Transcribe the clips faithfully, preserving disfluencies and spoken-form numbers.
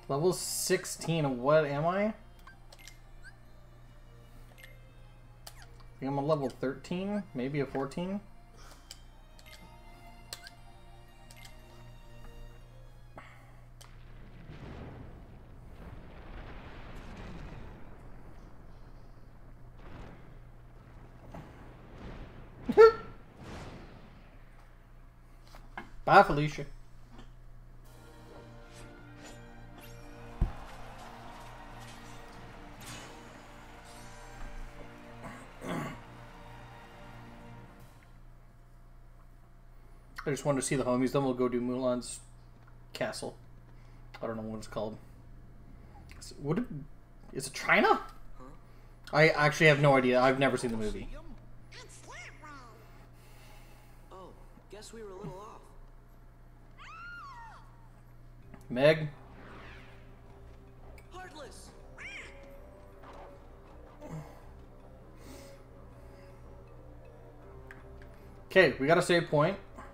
Level sixteen. What am I? I think I'm a level thirteen, maybe a fourteen. Bye, Felicia. I just wanted to see the homies, then we'll go do Mulan's castle. I don't know what it's called. Is it, what, is it China? Huh? I actually have no idea. I've never seen the movie. Oh, guess we were a little off. Meg? Heartless. Okay, we got a save point.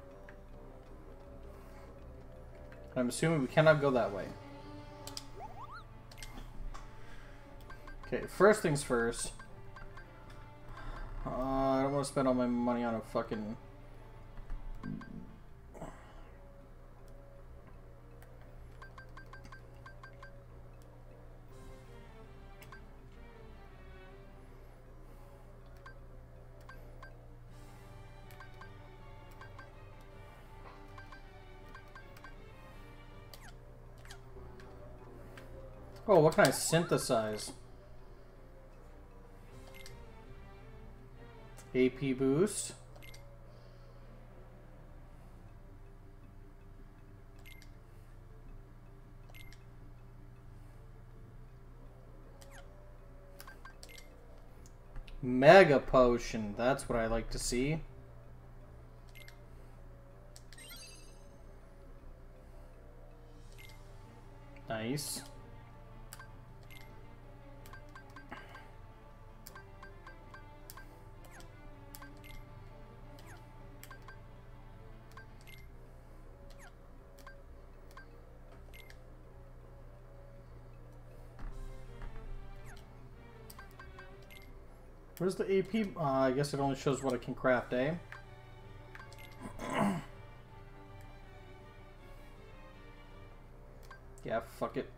I'm assuming we cannot go that way. Okay, first things first. Uh, I don't want to spend all my money on a fucking... Oh, what can I synthesize? A P boost. Mega potion. That's what I like to see. Nice. Where's the A P? Uh, I guess it only shows what I can craft, eh? Yeah, fuck it.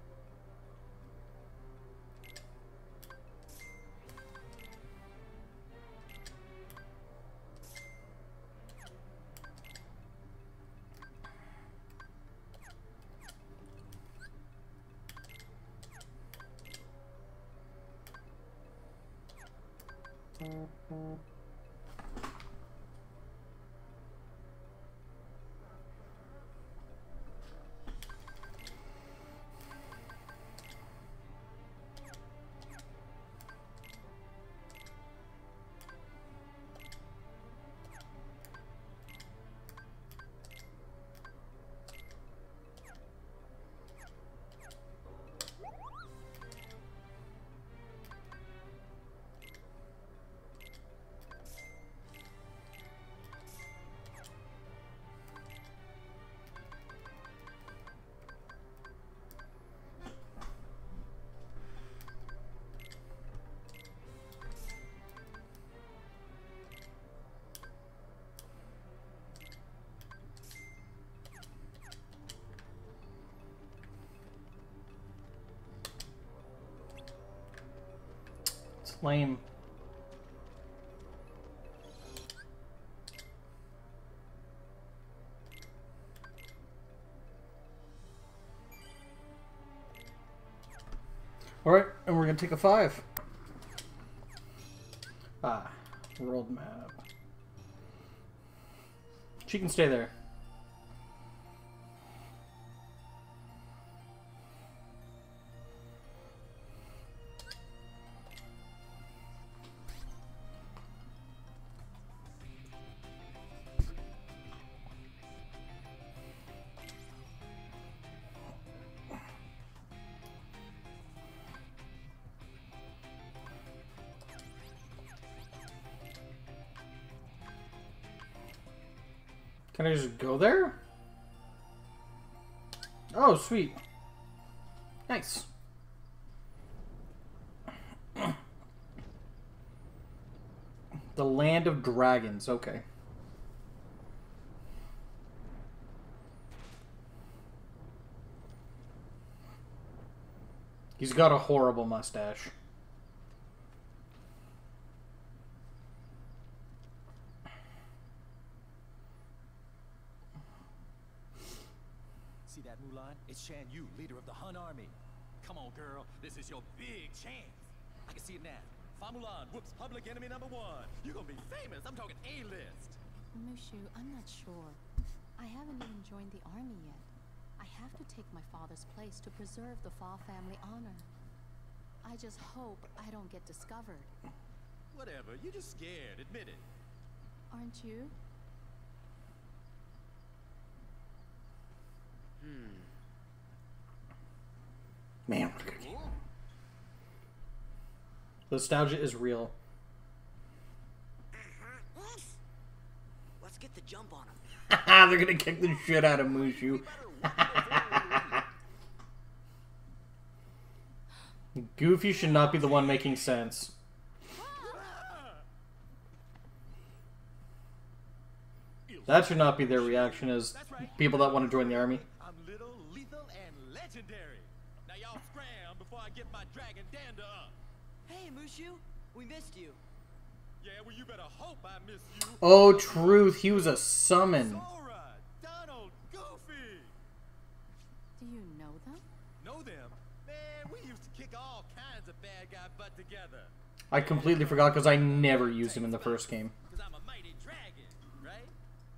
Lame. Alright, and we're gonna take a five. Ah, world map. She can stay there. Can I just go there? Oh, sweet. Nice. The Land of Dragons. Okay. He's got a horrible mustache. See that, Mulan? It's Shan Yu, leader of the Hun army. Come on, girl. This is your big chance. I can see it now. Fa Mulan whoops public enemy number one. You're gonna be famous. I'm talking A-list. Mushu, I'm not sure. I haven't even joined the army yet. I have to take my father's place to preserve the Fa family honor. I just hope I don't get discovered. Whatever. You're just scared. Admit it. Aren't you? Hmm. Man, what a good game. Nostalgia is real. Uh-huh. Let's get the jump on him. They're gonna kick the shit out of Mushu. Goofy should not be the one making sense. That should not be their reaction as people that want to join the army. I'm little, lethal, and legendary. Now y'all scram before I get my dragon dander up. Hey, Mushu, we missed you. Yeah, well, you better hope I miss you. Oh, truth. He was a summon. Sora, Donald, Goofy. Do you know them? Know them? Man, we used to kick all kinds of bad guy butt together. I completely forgot because I never used him in the first game. Because I'm a mighty dragon, right?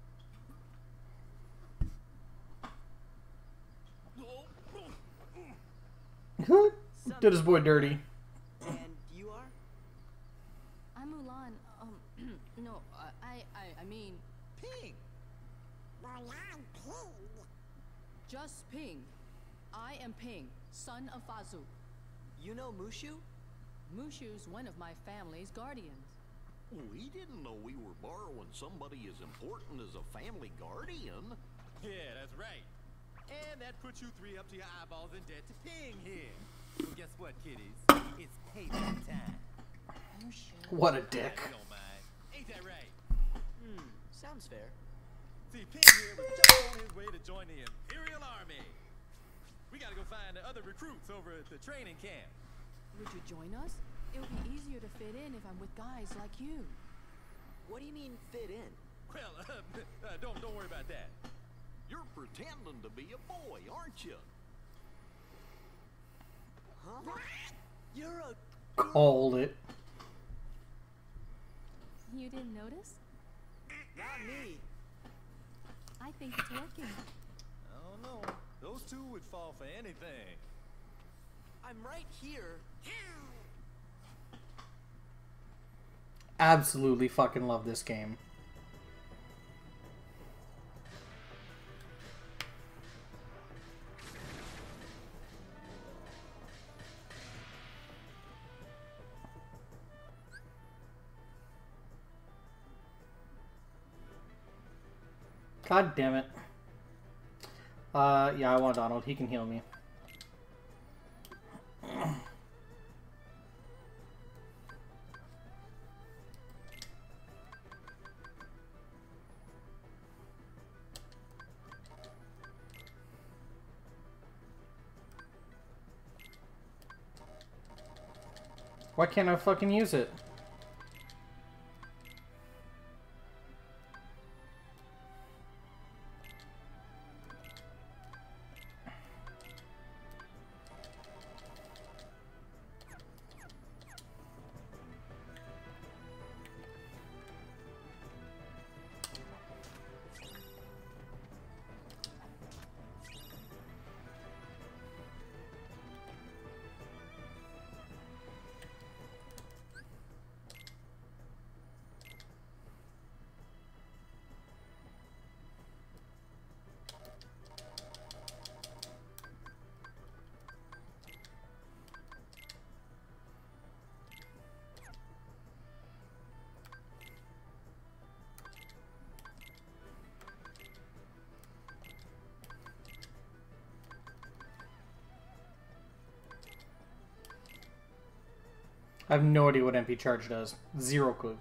Did his boy dirty. And you are? I'm Mulan. Um, no, uh, I, I, I mean, Ping. Mulan Ping. just Ping. I am Ping, son of Fazu. You know Mushu? Mushu's one of my family's guardians. We didn't know we were borrowing somebody as important as a family guardian. Yeah, that's right. And that puts you three up to your eyeballs in debt to Ping here. Well, guess what, kiddies? It's payback time. Mushu. What a dick. You don't mind. Ain't that right? Hmm, sounds fair. See, Ping here was just on his way to join the Imperial Army. We gotta go find the other recruits over at the training camp. Would you join us? It would be easier to fit in if I'm with guys like you. What do you mean fit in? Well, uh, uh, don't don't worry about that. You're pretending to be a boy, aren't you? Huh? You're a... Called it. You didn't notice? Not me. I think it's working. I don't know. Those two would fall for anything. I'm right here. Absolutely fucking love this game. God damn it. Uh, yeah, I want Donald. He can heal me. Why can't I fucking use it? I have no idea what M P charge does. Zero clue.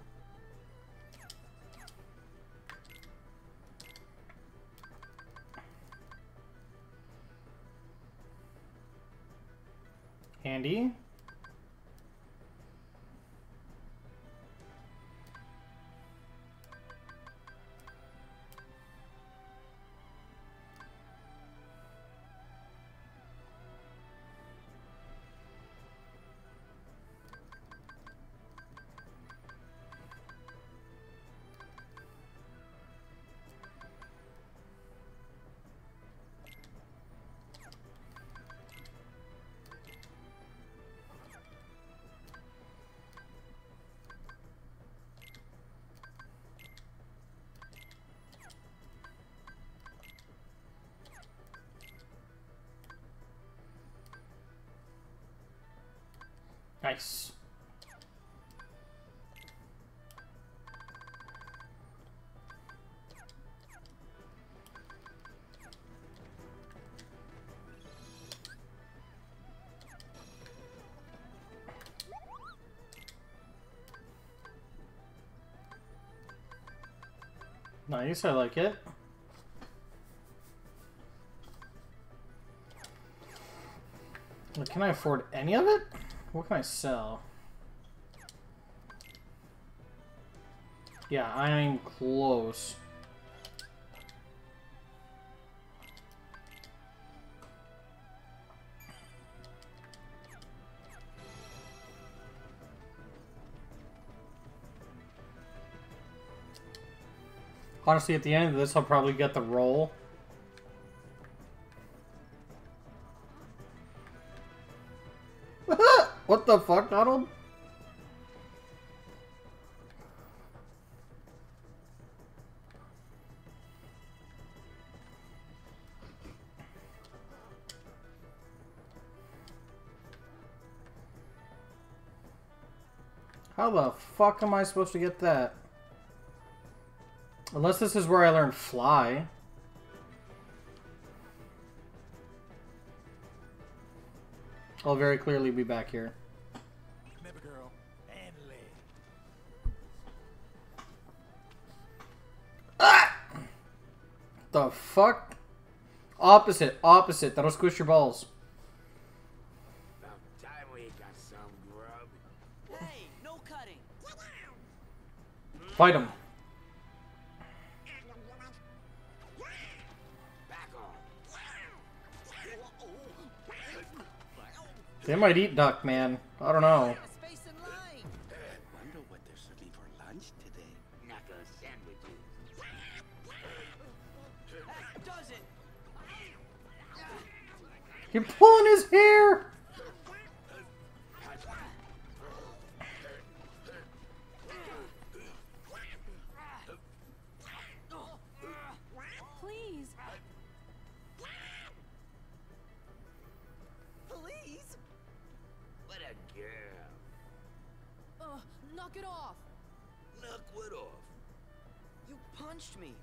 Handy. Nice. Nice, I like it. Can I afford any of it? What can I sell? Yeah, I'm close. Honestly, at the end of this, I'll probably get the roll. What the fuck, Donald? How the fuck am I supposed to get that? Unless this is where I learned fly. I'll very clearly be back here. Remember, girl, and leg. Ah! The fuck? Opposite, opposite. That'll squish your balls. About time we got some grub. Hey, no cutting. Fight him. Back off. They might eat duck, man. I don't know. Space in line. Wonder what they're serving for lunch today. Knuckle sandwiches. That does it. You're pulling his hair! Please. Please. What a girl. Uh, knock it off. Knock what off? You punched me.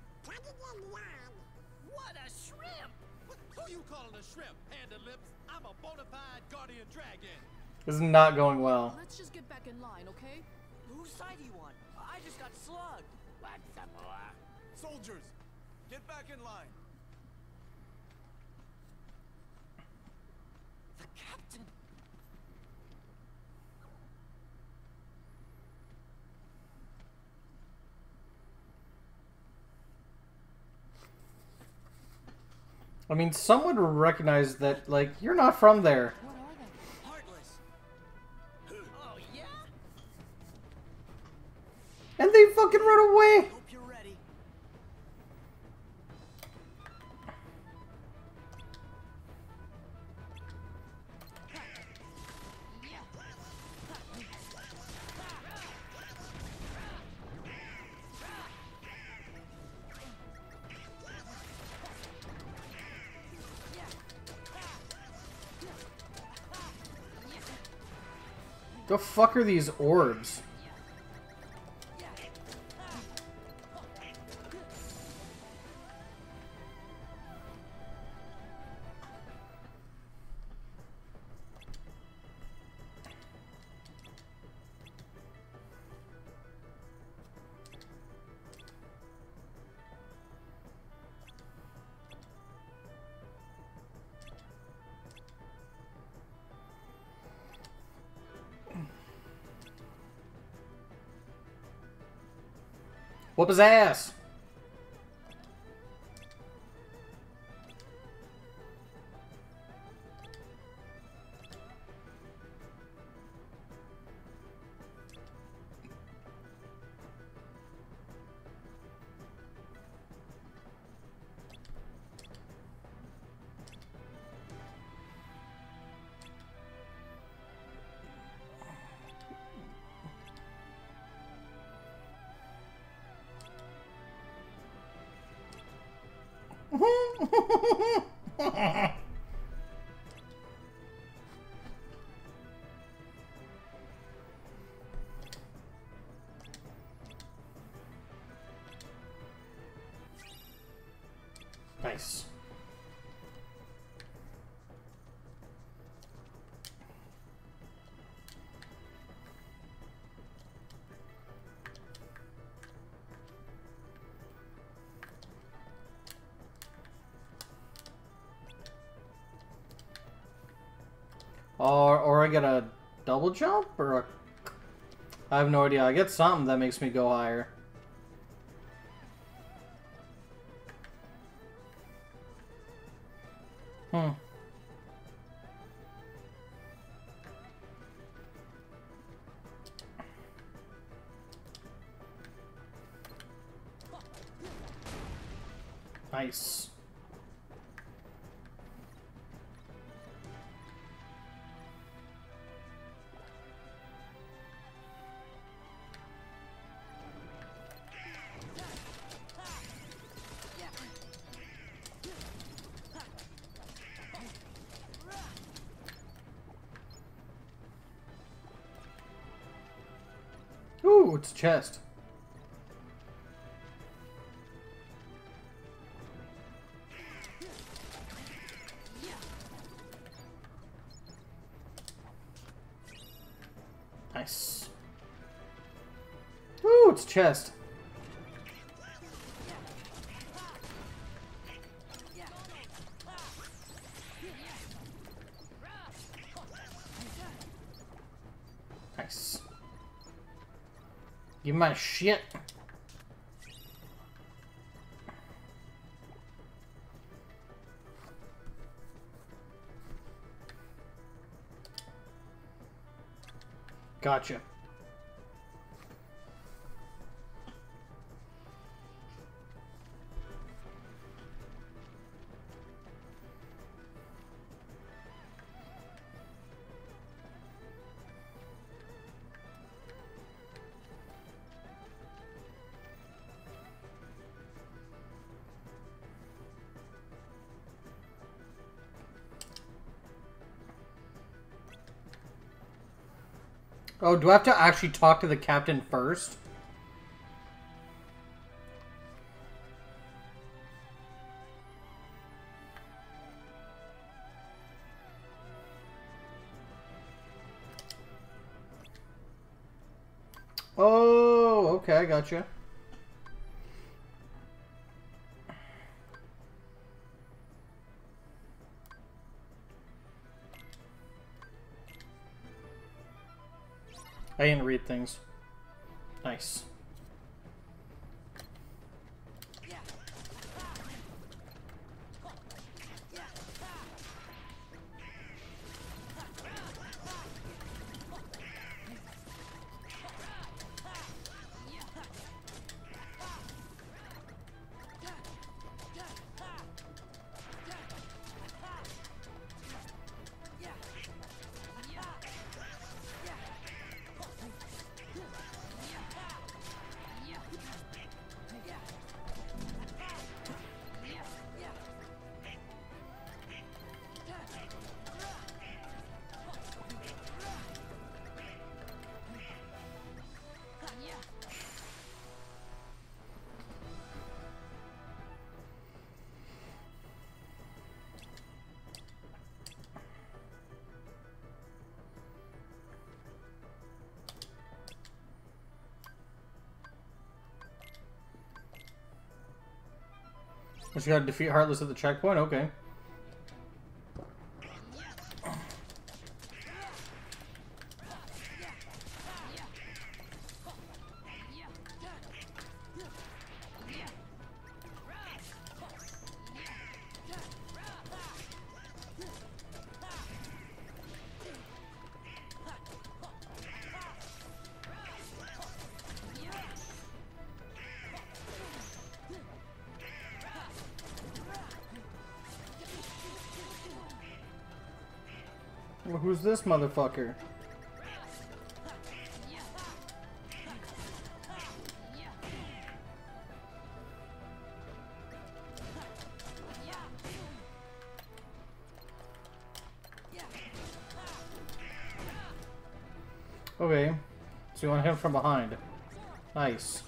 What a shrimp! What, who you calling a shrimp, Panda Lips? I'm a bona fide guardian dragon. This is not going well. Let's just get back in line, okay? Whose side are you on? I just got slugged. Want some more? Soldiers, get back in line. The captain. I mean, someone would recognize that, like, you're not from there. What are they? Heartless. Oh, yeah? And they fucking run away! Hope you're ready. The fuck are these orbs? Whoop his ass! Nice. Or, or I get a double jump? Or a... I have no idea. I get something that makes me go higher. Hmm. Nice. Ooh, it's a chest. Nice. Ooh, it's a chest. Nice. Give me my shit. Gotcha. Oh, do I have to actually talk to the captain first? Oh, okay, I gotcha. I didn't read things. Nice. Just gotta defeat Heartless at the checkpoint? Okay. Well, who's this motherfucker? Okay, so you want to hit him from behind. Nice.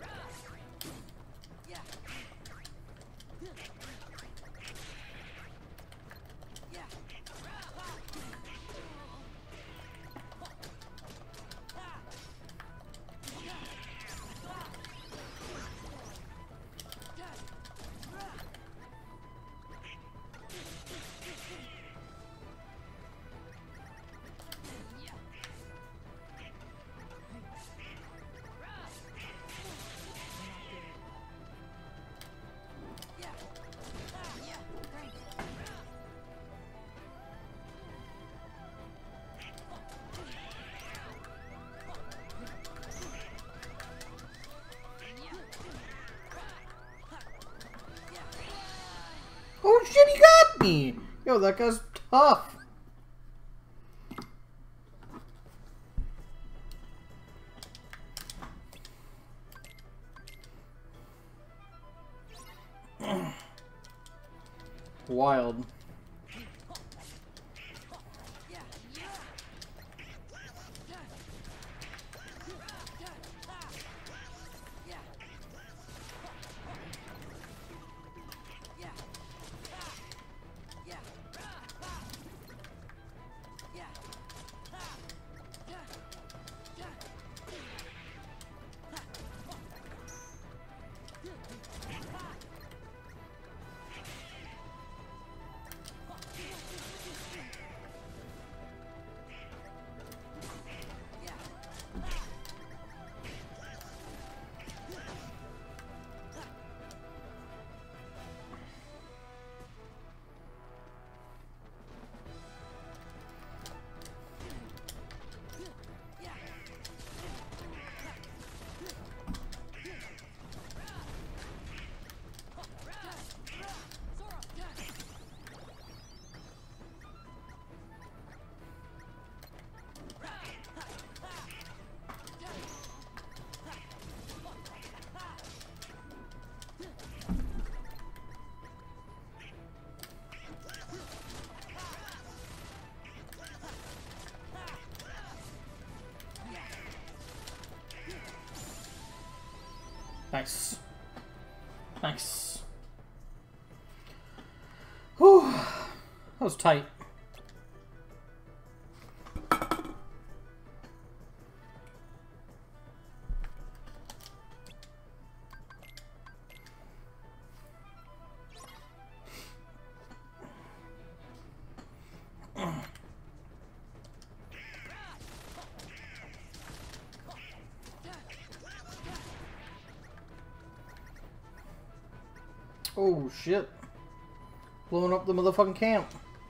Oh shit, he got me! Yo, that guy's tough. Wild. Nice. Nice. Whew. That was tight. Oh shit. Blowing up the motherfucking camp.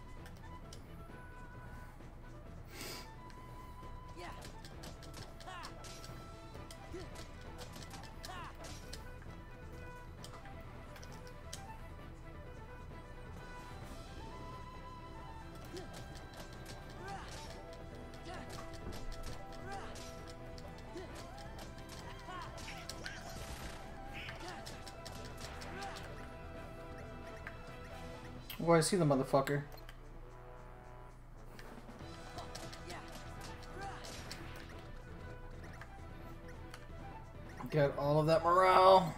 Oh, I see the motherfucker. Get all of that morale.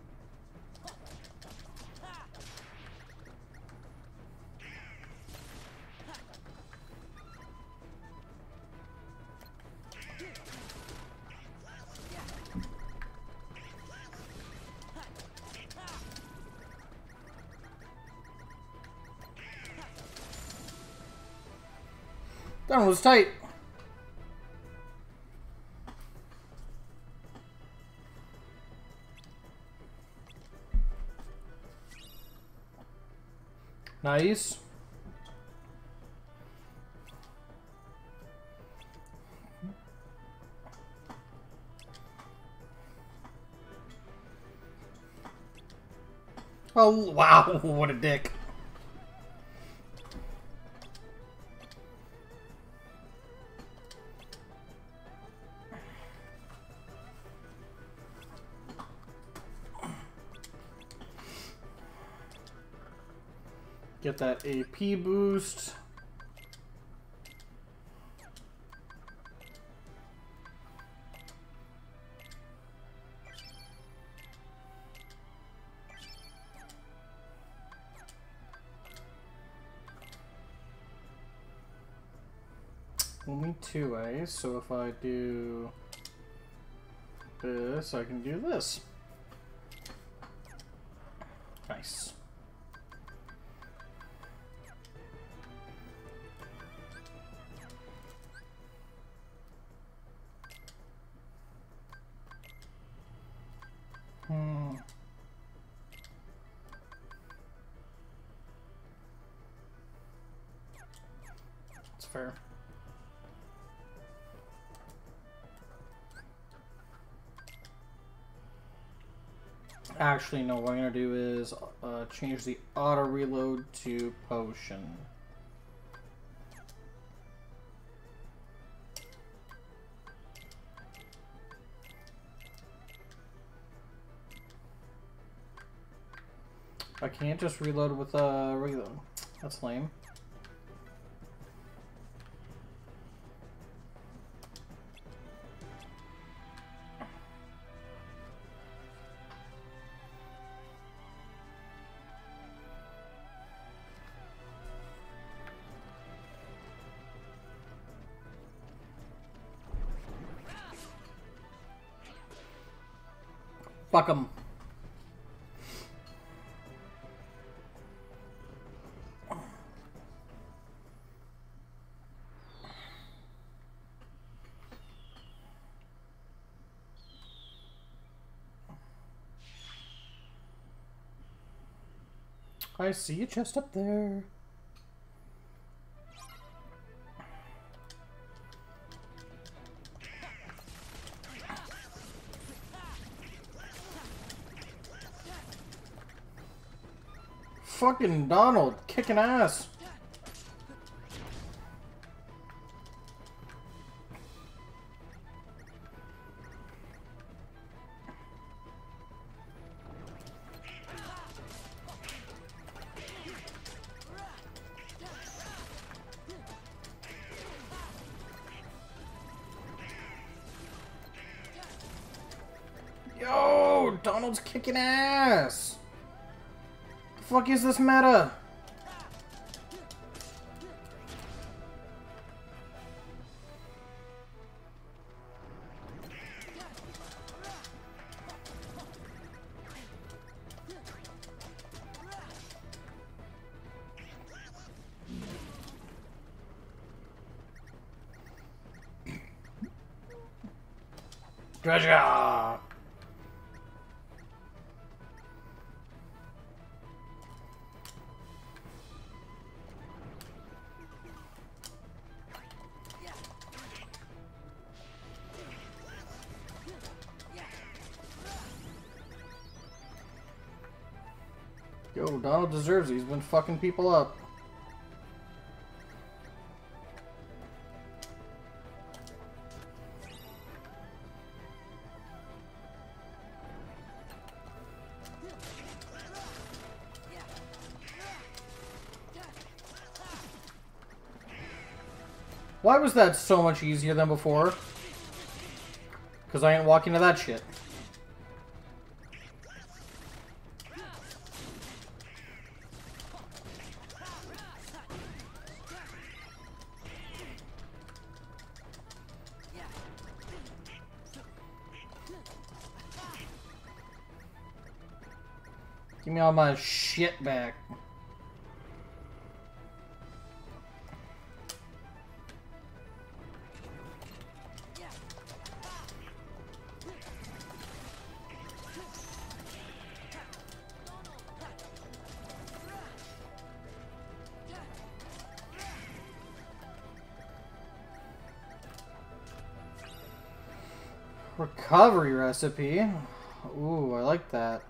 That one was tight. Nice. Oh, wow. What a dick. Get that A P boost. Only two ways, so if I do this, I can do this. Nice. Hmm. That's fair. Actually, no, what I'm gonna do is uh, change the auto reload to potion. I can't just reload with a uh, reload. That's lame. Fuck 'em. I see a chest up there. Fucking Donald kicking ass. Yo, Donald's kicking ass. The fuck is this meta? Treasure! Yo, Donald deserves it. He's been fucking people up. Why was that so much easier than before? Because I ain't walking to that shit. Give me all my shit back. Recovery recipe. Ooh, I like that.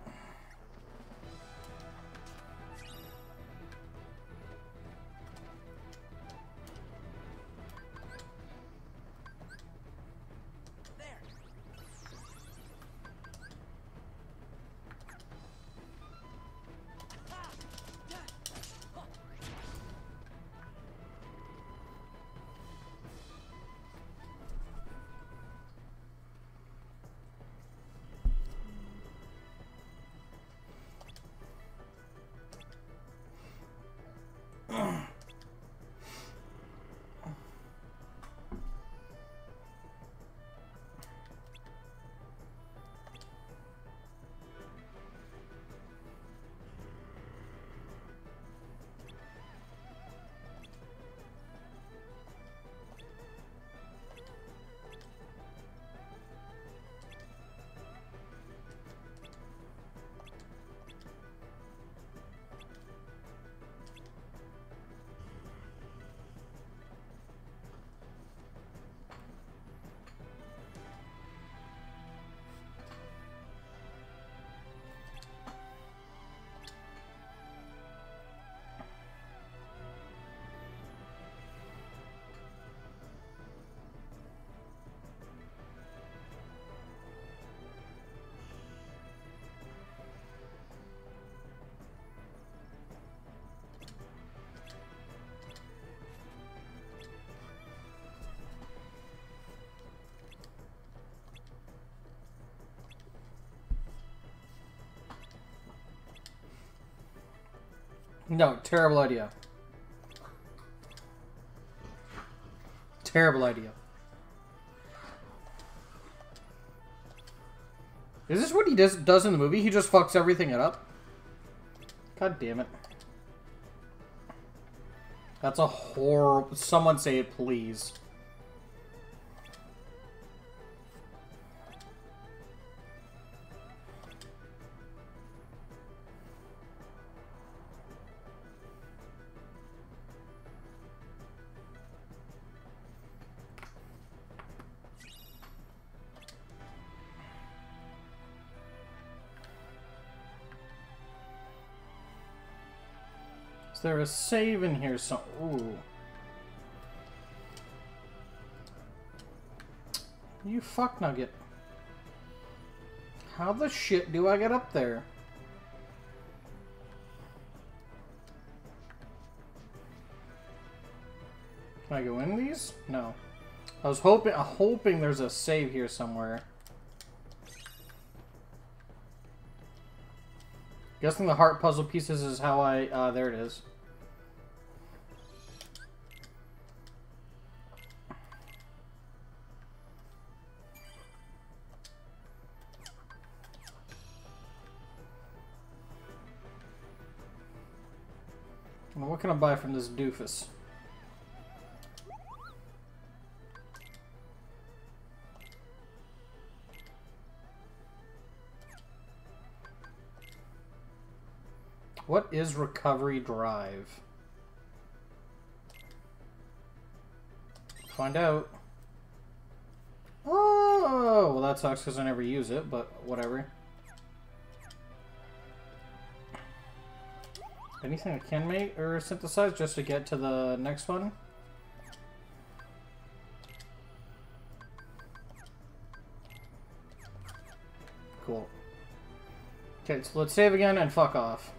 No, terrible idea. Terrible idea. Is this what he does does in the movie? He just fucks everything up? God damn it. That's a horrible... Someone say it, please. Is there a save in here? So, ooh. You fuck nugget. How the shit do I get up there? Can I go in these? No. I was hoping, uh, hoping there's a save here somewhere. Guessing the heart puzzle pieces is how I... Uh, there it is. What can I buy from this doofus? What is recovery drive? Find out. Oh, well that sucks because I never use it, but whatever. Anything I can make or synthesize just to get to the next one? Cool. Okay, so let's save again and fuck off.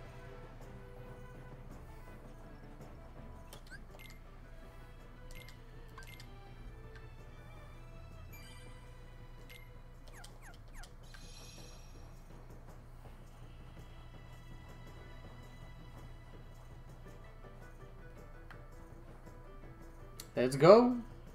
Let's go.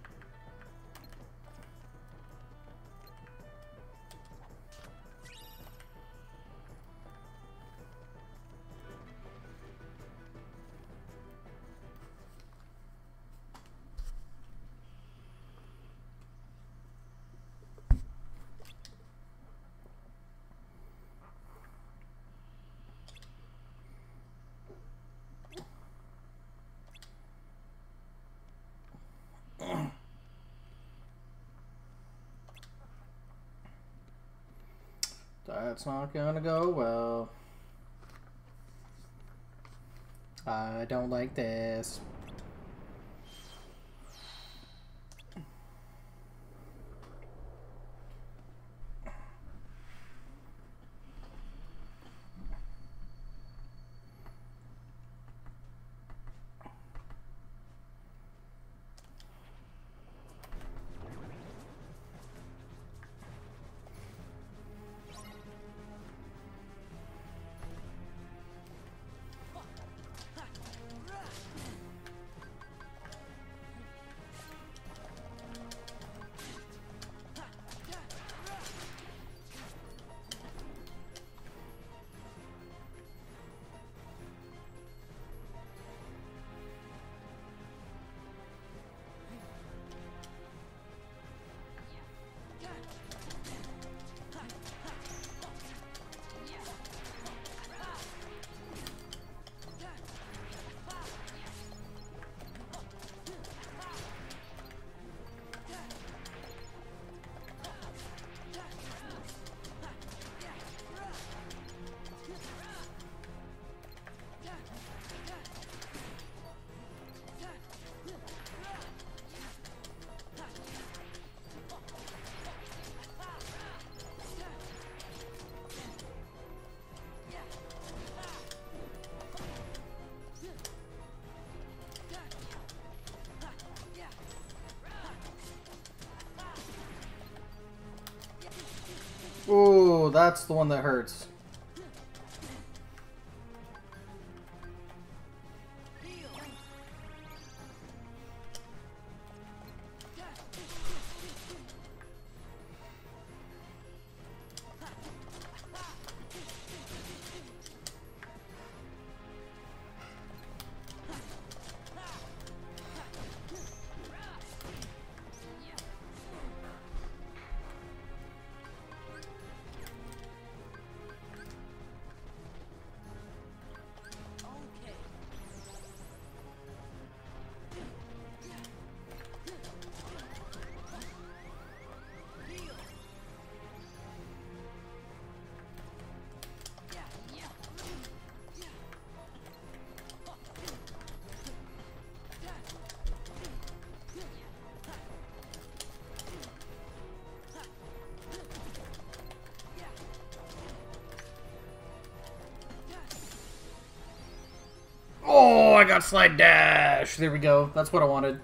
That's not gonna go well. I don't like this. Ooh, that's the one that hurts. I got slide dash. There we go. That's what I wanted.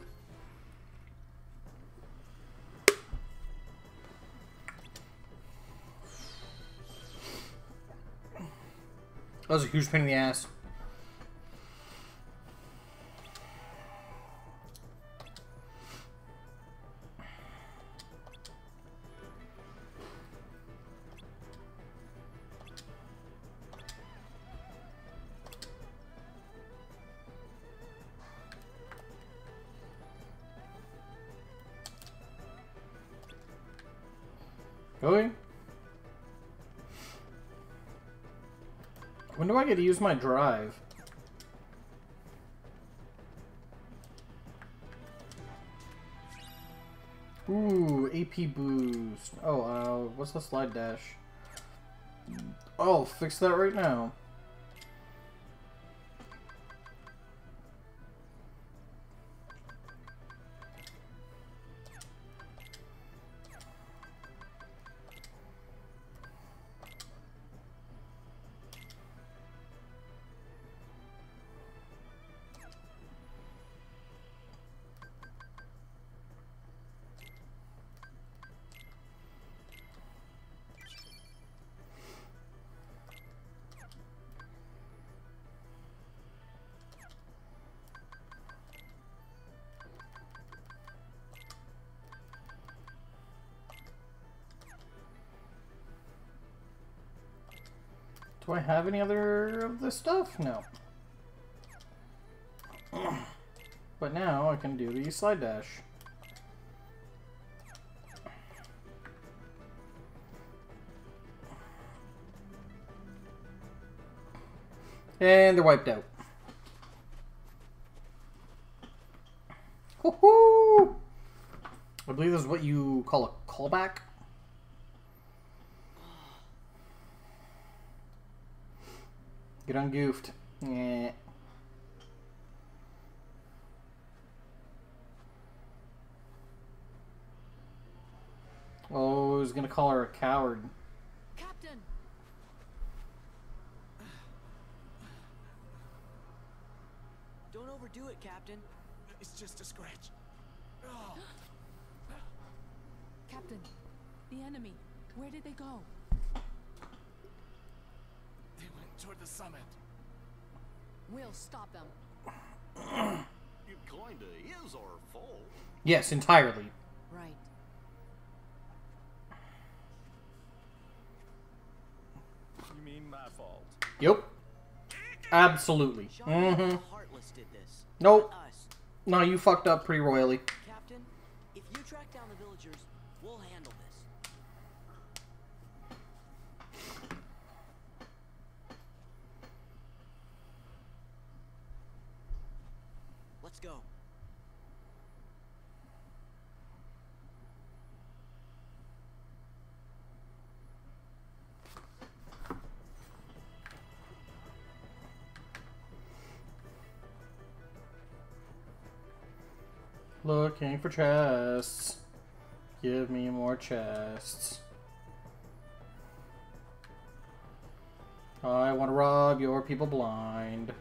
That was a huge pain in the ass. Going. When do I get to use my drive? Ooh, A P boost. Oh, uh, what's the slide dash? Oh, fix that right now. Do I have any other of this stuff? No. But now I can do the slide dash. And they're wiped out. Woohoo! I believe this is what you call a callback. Get ungoofed. Yeah. Oh, I was gonna call her a coward. Captain! Don't overdo it, Captain. It's just a scratch. Oh. Captain, the enemy. Where did they go? They went toward the summit. We'll stop them. It kinda is our fault. Yes, entirely. Right. You mean my fault? Yep. Absolutely. Sean Mm-hmm. the Heartless did this. Nope. Not us. No, you fucked up pretty royally. Captain, if you track down the villagers, we'll handle this. Let's go. Looking for chests. Give me more chests. I want to rob your people blind.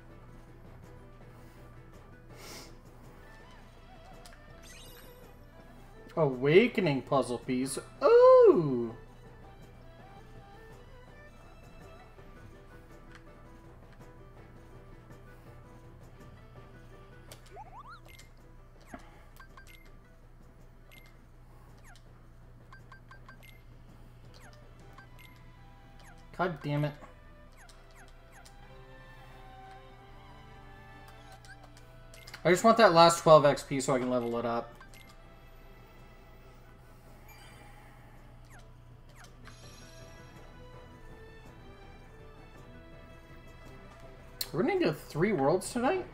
Awakening puzzle piece. Ooh! God damn it. I just want that last twelve X P so I can level it up. We're gonna do three worlds tonight?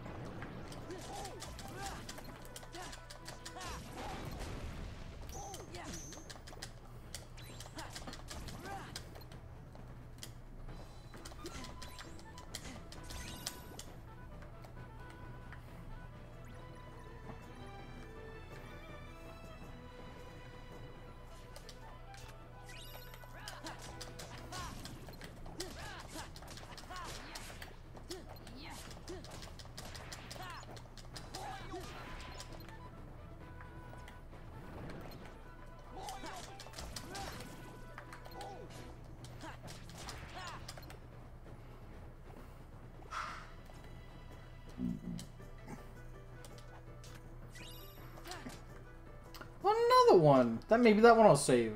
built one. That maybe that one I'll save.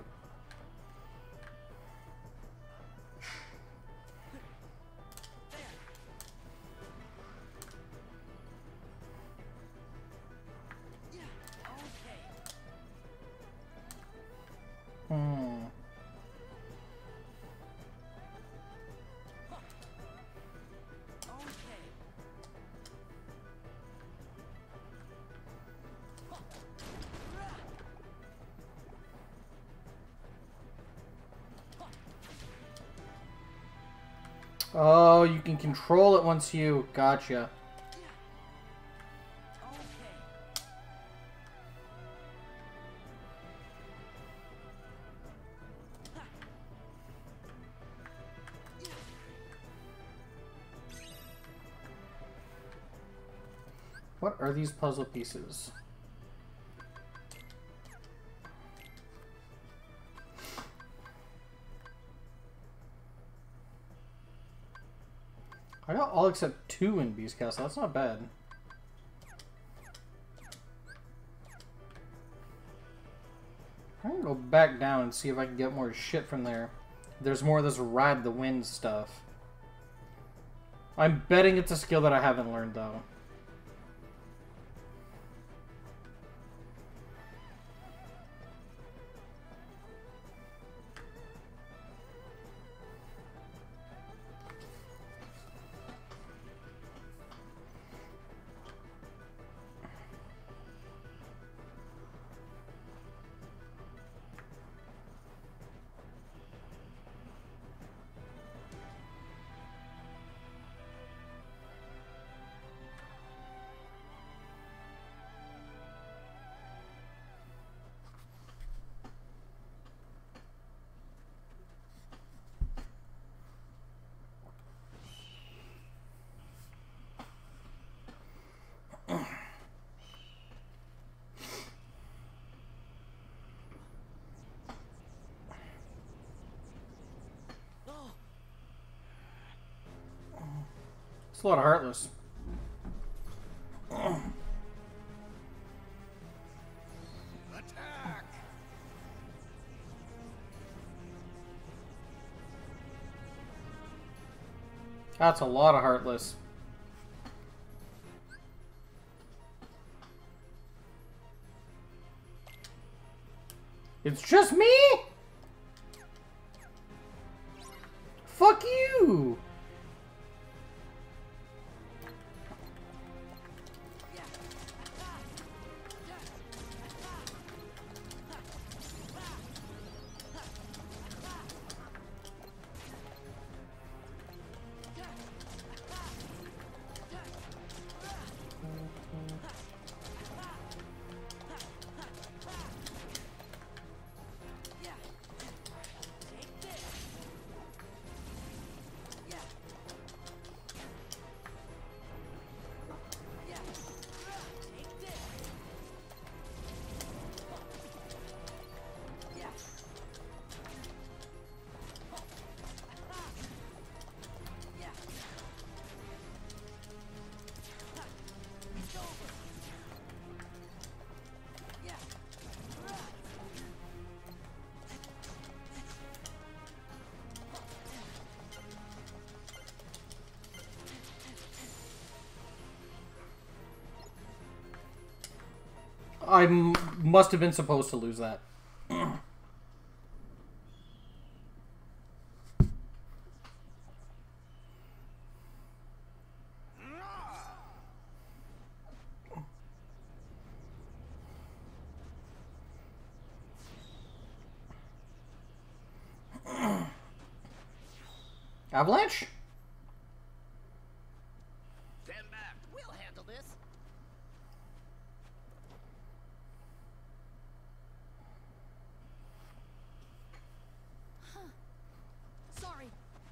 Hmm. Oh, you can control it once you... Gotcha. What are these puzzle pieces? I got all except two in Beast Castle. That's not bad. I'm gonna go back down and see if I can get more shit from there. There's more of this Ride the Wind stuff. I'm betting it's a skill that I haven't learned, though. It's a lot of Heartless. Attack! That's a lot of Heartless. It's just me? Fuck you! I m must have been supposed to lose that. Avalanche? Stand back. We'll handle this. Sorry.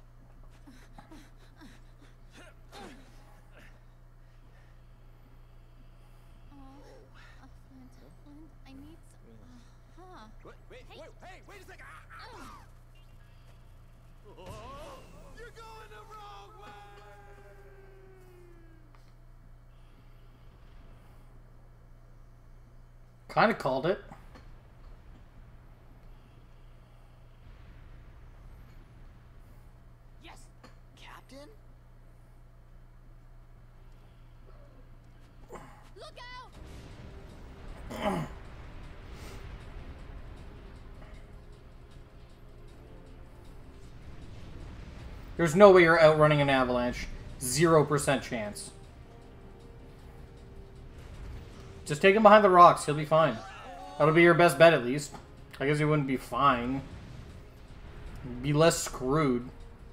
Oh, uh, Flint, Flint, I need some. Uh, huh. Wait, wait, Hey. wait, hey, wait a second! Ah, ah. Oh, you're going the wrong way! Kind of called it. Captain? Look out! There's no way you're outrunning an avalanche. Zero percent chance. Just take him behind the rocks. He'll be fine. That'll be your best bet, at least. I guess he wouldn't be fine. Be less screwed.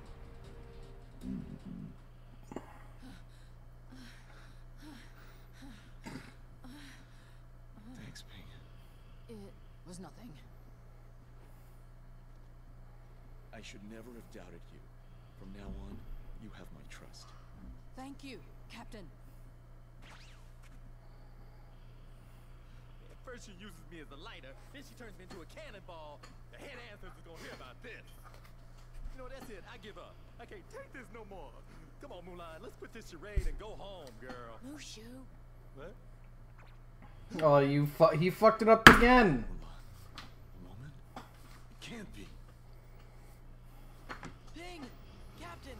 Thanks, Ping. It was nothing. I should never have doubted you. From now on, you have my trust. Thank you, Captain. At first she uses me as a lighter, then she turns me into a cannonball. The head ancestors gonna hear about this. You know, that's it. I give up. I can't take this no more. Come on, Mulan. Let's quit this charade and go home, girl. Mushu. What? Oh, you fu- he fucked it up again. A moment? It can't be. Ping! Captain!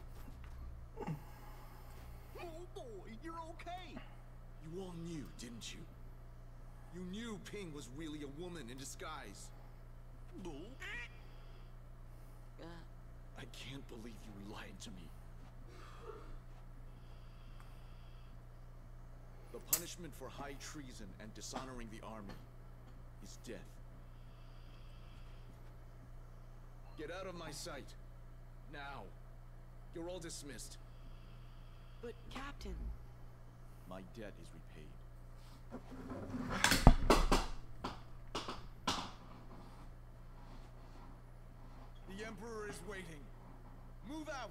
Oh boy, you're okay. You all knew, didn't you? You knew Ping was really a woman in disguise. No. Uh, I can't believe you lied to me. The punishment for high treason and dishonoring the army is death. Get out of my sight. Now. You're all dismissed. but Captain... My debt is repaid. The Emperor is waiting. Move out!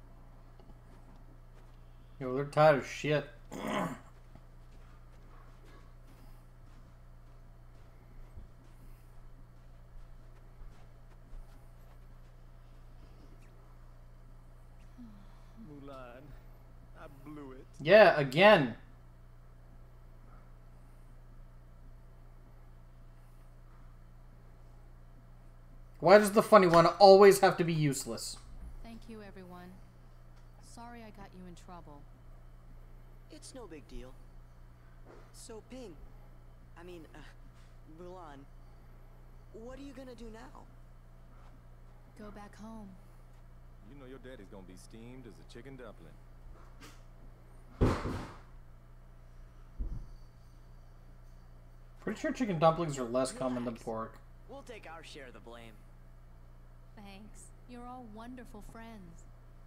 Yo, they're tired of shit. Mulan, I blew it. Yeah, again. Why does the funny one always have to be useless? Thank you, everyone. Sorry I got you in trouble. It's no big deal. So, Ping, I mean, uh, Mulan, what are you gonna do now? Go back home. You know your daddy's gonna be steamed as a chicken dumpling. Pretty sure chicken dumplings are less common than pork. We'll take our share of the blame. Thanks. You're all wonderful friends.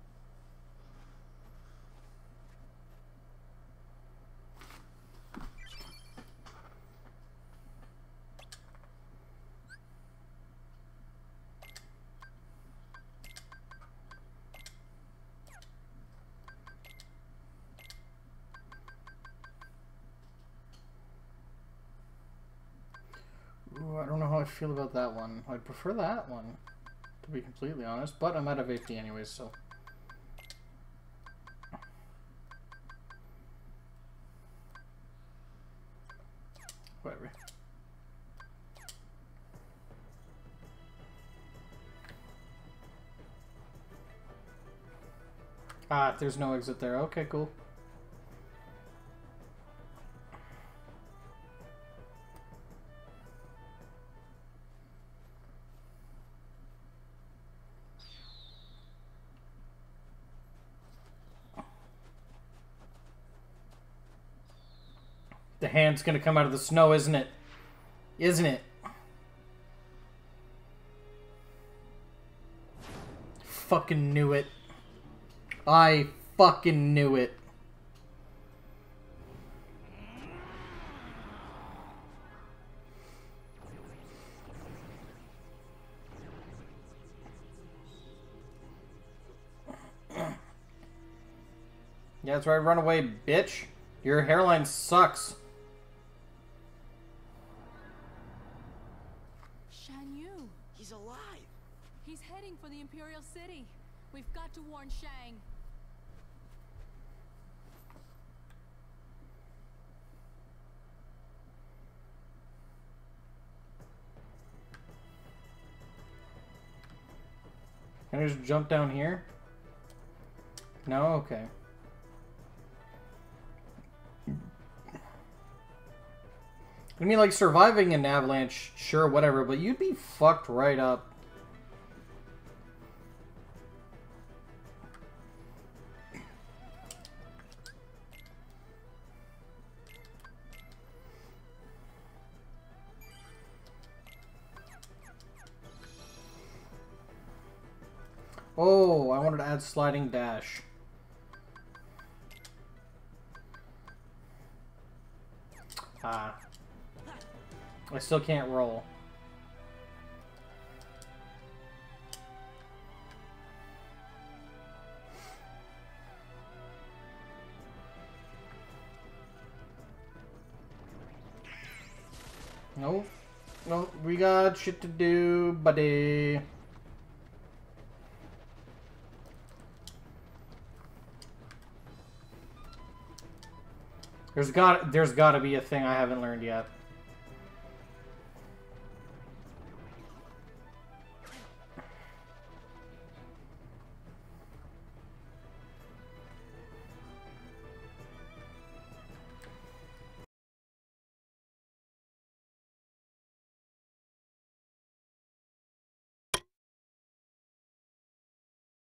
Ooh, I don't know how I feel about that one. I'd prefer that one, to be completely honest, but I'm out of fifty anyways, so. Whatever. Ah, there's no exit there. Okay, cool. The hand's gonna come out of the snow, isn't it? Isn't it? Fucking knew it. I fucking knew it. Yeah, that's right. Run away, bitch. Your hairline sucks. Shan Yu. He's alive. He's heading for the Imperial City. We've got to warn Shang. Can I just jump down here? No? Okay. I mean, like, surviving an avalanche, sure, whatever, but you'd be fucked right up. Oh, I wanted to add sliding dash. Ah. I still can't roll. No. No, we got shit to do, buddy. There's got there's got to be a thing I haven't learned yet.